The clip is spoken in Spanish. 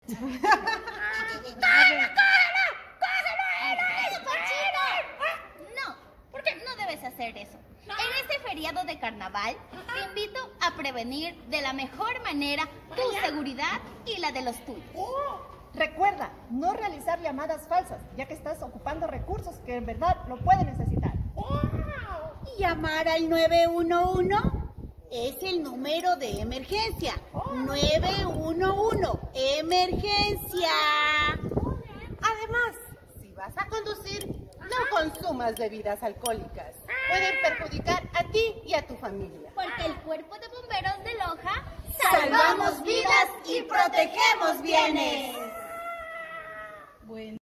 No, porque no debes hacer eso. En este feriado de carnaval, te invito a prevenir de la mejor manera tu seguridad y la de los tuyos. Recuerda, no realizar llamadas falsas, ya que estás ocupando recursos que en verdad lo pueden necesitar. Llamar al 911 es el número de emergencia. 911, emergencia. Además, si vas a conducir, no consumas bebidas alcohólicas. Pueden perjudicar a ti y a tu familia. Porque el Cuerpo de Bomberos de Loja Salvamos vidas y protegemos bienes.